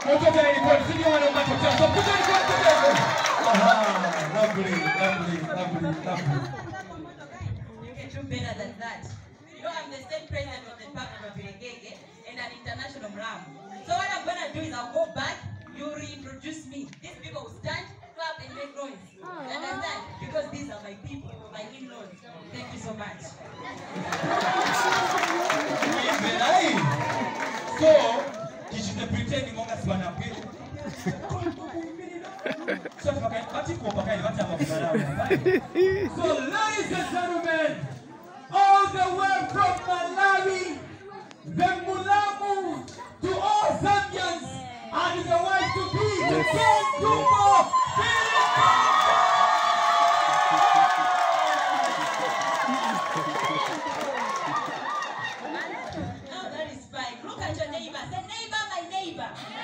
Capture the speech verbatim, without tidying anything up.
Unauthorized ilikuwa sisi wana matoto. So put it on together. Aha, lovely, lovely, lovely, lovely. You can do better than that. You know, I'm the state president of the Department of Irengege and an international ram. So what I'm gonna do is I'll go back, you reintroduce me. These people will stand, clap and make noise. You understand? Because these are my people, my in-laws. Thank you so much. So, you should pretend you want to be a bit. So, ladies and gentlemen, all the way from Malawi, the Mulamu, to all Zambians, and the wife to be the King Tumo. Now that is fine. Look at your neighbor. Say, neighbor, my neighbor.